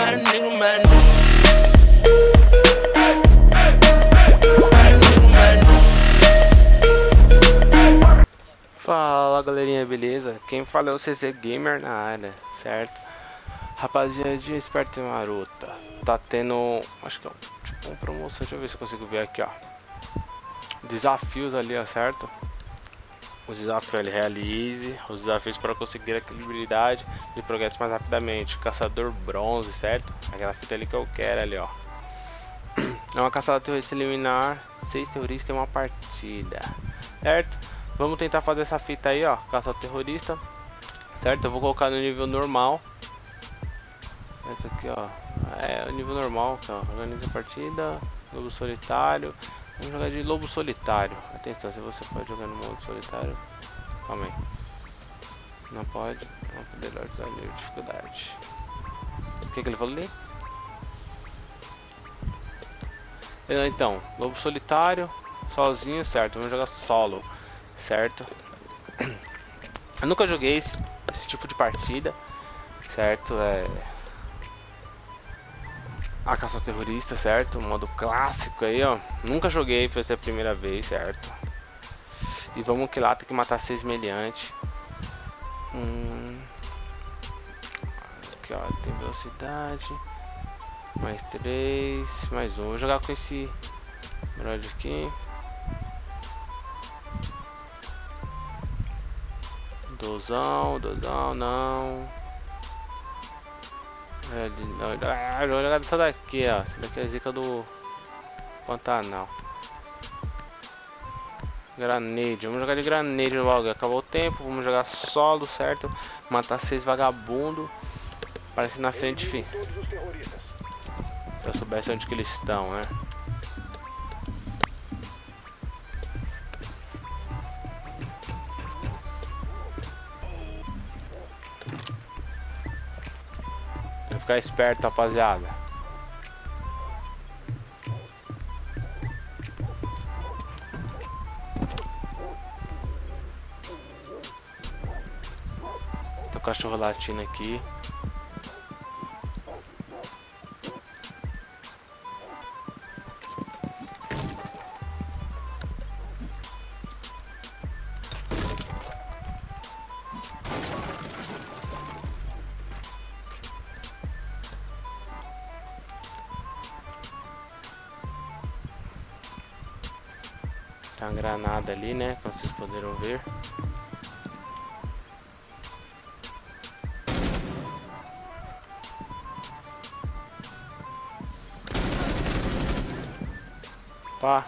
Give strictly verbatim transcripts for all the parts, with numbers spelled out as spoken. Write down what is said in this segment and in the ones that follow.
Fala galerinha, beleza? Quem fala é o C Z Gamer na área, certo? Rapaziadinha esperta e marota, tá tendo, acho que é tipo uma promoção, deixa eu ver se eu consigo ver aqui, ó. Desafios ali, ó, certo? Os desafios ali, realize os desafios para conseguir a equilibrabilidade e progresso mais rapidamente. Caçador bronze, certo? Aquela fita ali que eu quero ali, ó. É uma caçada terrorista eliminar seis terroristas em uma partida, certo? Vamos tentar fazer essa fita aí, ó, caça terrorista, certo? Eu vou colocar no nível normal. Essa aqui, ó, é o nível normal, ó. Organiza a partida, lobo solitário. Vamos jogar de lobo solitário. Atenção, se você pode jogar no modo solitário. Calma aí. Não pode. Não poder dar dificuldade. O que que ele falou ali? Então, lobo solitário, sozinho, certo? Vamos jogar solo, certo? Eu nunca joguei esse, esse tipo de partida, certo? É a caça terrorista, certo? Modo clássico aí, ó. Nunca joguei, foi a primeira vez, certo? E vamos que lá, tem que matar seis meliantes. Hum. Aqui, ó, tem velocidade. Mais três, mais um. Vou jogar com esse brode aqui. Dozão, dozão, não. É, não, ah, vou jogar dessa daqui, ó. Essa daqui é a zica do Pantanal. Granade, vamos jogar de granade logo. Acabou o tempo, vamos jogar solo, certo? Matar seis vagabundos. Aparece na frente, fi. Se eu soubesse onde que eles estão, né? Vou ficar esperto, rapaziada. Tem um cachorro latindo aqui. Tem uma granada ali, né? Como vocês poderam ver. Pá.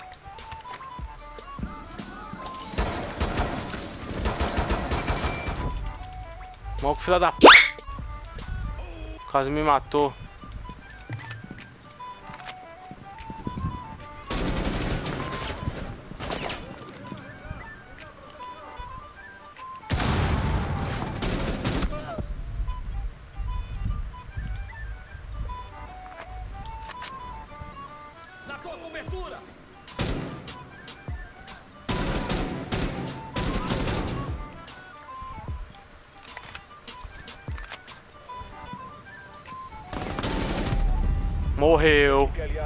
Mal que filha da p... Quase me matou. Na tua cobertura! Morreu.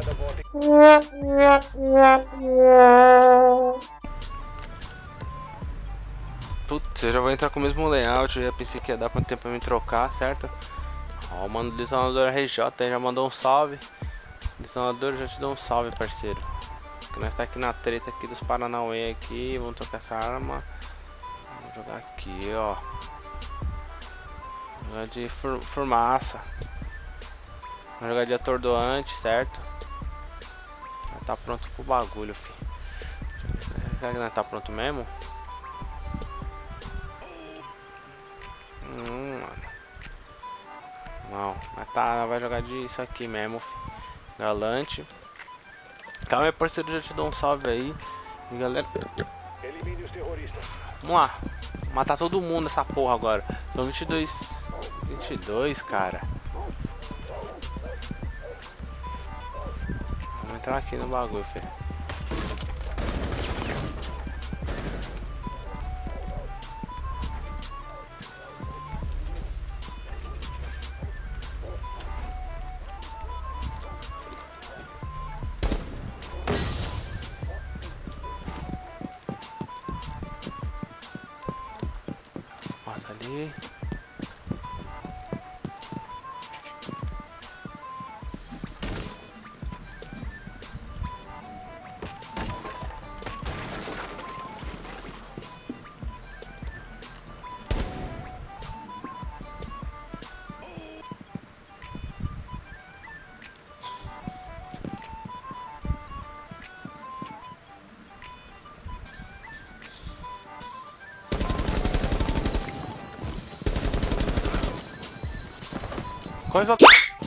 Putz, eu já vou entrar com o mesmo layout. Eu já pensei que ia dar quanto tempo pra me trocar, certo? Ó, o mano do Lisanador R J aí já mandou um salve. Lisanador, já te dou um salve, parceiro. Que nós tá aqui na treta aqui dos Paranauê aqui. Vamos trocar essa arma. Vamos jogar aqui, ó. Jogar de fur fumaça. Vamos jogar de atordoante, certo? Já tá pronto pro bagulho, filho. Será que nós tá pronto mesmo? Hum, mano. Não, mas tá, vai jogar de isso aqui mesmo, filho. Galante. Calma aí, parceiro, já te dou um salve aí. E galera, Elimine os terroristas. vamos lá. Matar todo mundo nessa porra agora. São vinte e dois. vinte e dois, cara. Vamos entrar aqui no bagulho, filho. ali. Coisa.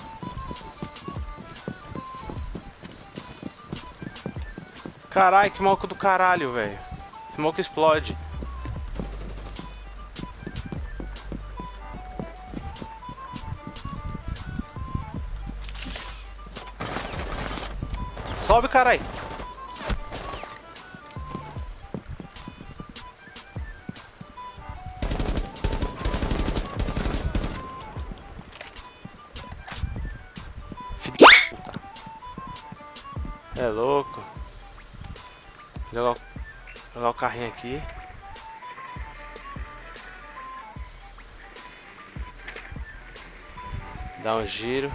Caralho, que maluco do caralho, velho. Esse maluco explode. Sobe, caralho. É louco. Jogar o, jogar o carrinho aqui. Dá um giro.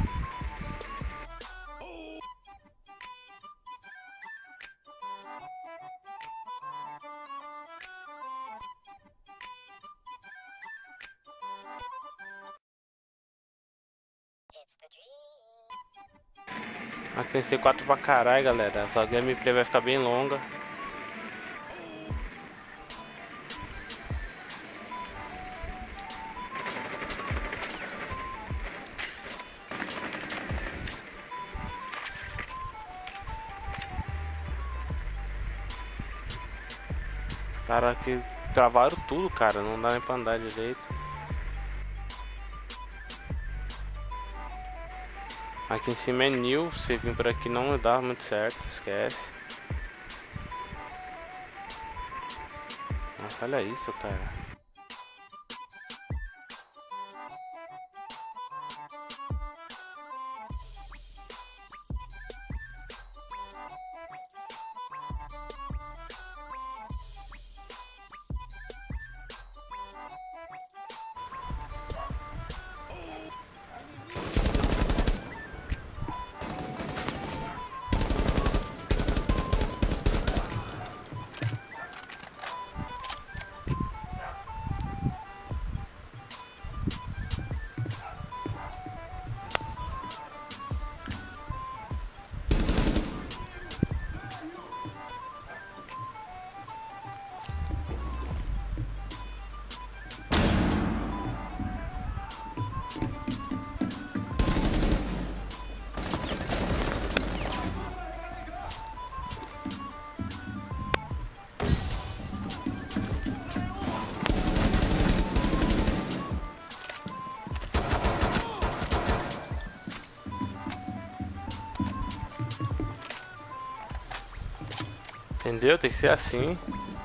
Aqui tem C quatro pra caralho, galera. Essa gameplay vai ficar bem longa. Cara, aqui travaram tudo, cara. Não dá nem pra andar direito. Aqui em cima é new. Você vir por aqui não dá muito certo. Esquece. Nossa, olha isso, cara. Entendeu? Tem que ser assim.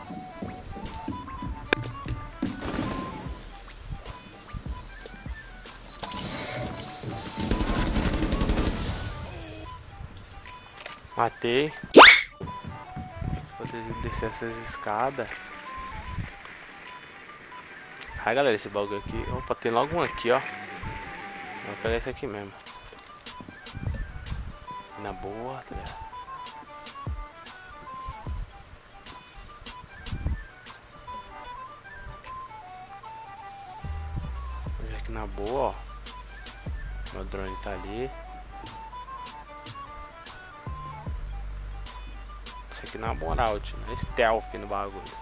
Matei. Vou ter que descer essas escadas. Ai, galera, esse bagulho aqui. Opa, tem logo um aqui, ó. Vou pegar esse aqui mesmo. Na boa, tá ligado? Aqui na boa, ó. Meu drone tá ali. Isso aqui na moral, tio. É stealth no bagulho.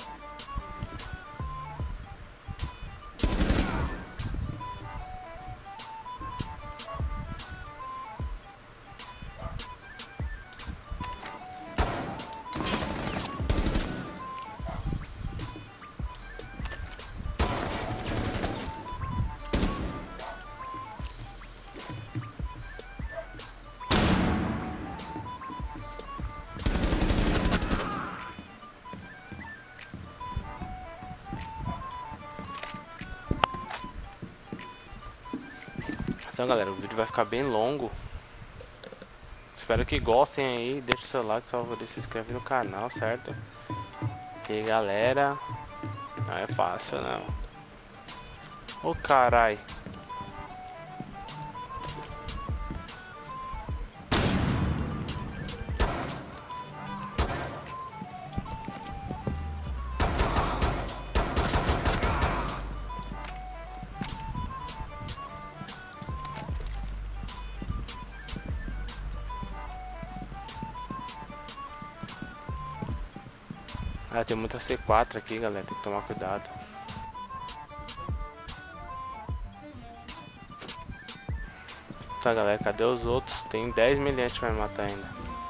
Então, galera, o vídeo vai ficar bem longo. Espero que gostem aí. Deixa o seu like, favorito, se inscreve no canal, certo? E aí, galera, não é fácil não. Ô carai. Ah, tem muita C quatro aqui, galera, tem que tomar cuidado. Tá, galera, cadê os outros? Tem dez miliantes pra me matar ainda.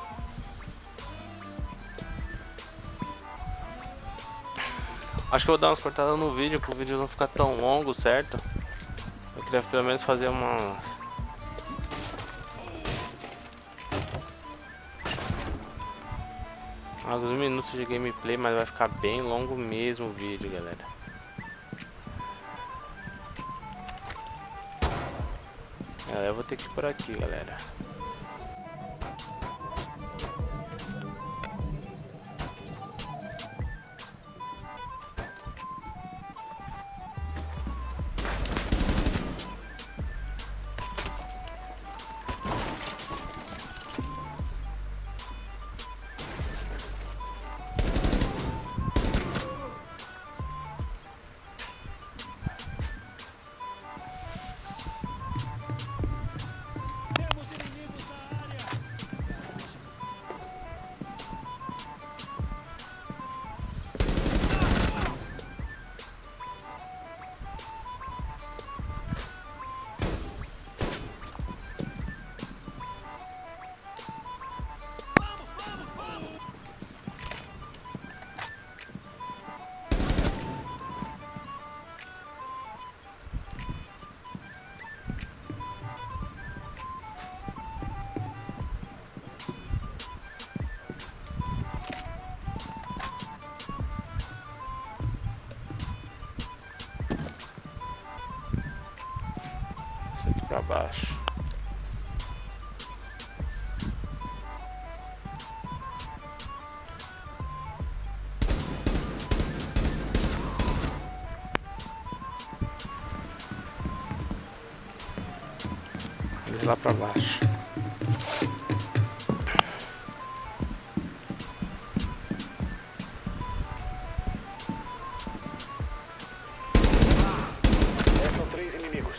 Acho que eu vou dar umas cortadas no vídeo, pro vídeo não ficar tão longo, certo? Eu queria pelo menos fazer umas... alguns minutos de gameplay, mas vai ficar bem longo mesmo o vídeo, galera. É, eu vou ter que ir por aqui, galera. Pra baixo. E lá pra baixo. São três inimigos.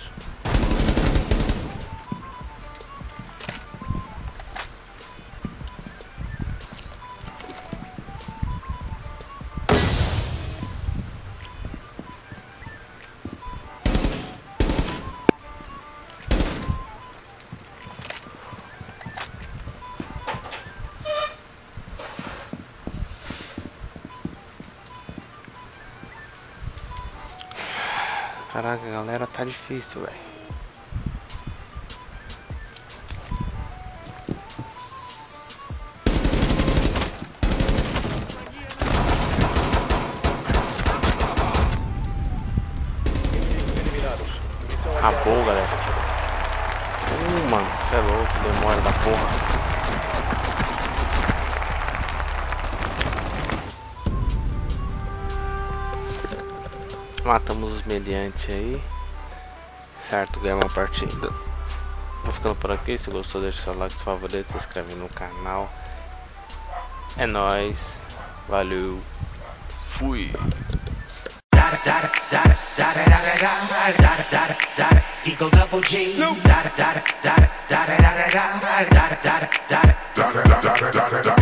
Caraca, galera, tá difícil, velho. Acabou, galera. Uh, mano, você é louco, demora da porra. Matamos os mediantes aí. Certo, ganhamos uma partida. Vou ficando por aqui. Se gostou, deixa seu like, seu favorito, se inscreve no canal. É nóis. Valeu. Fui. Eagle double G.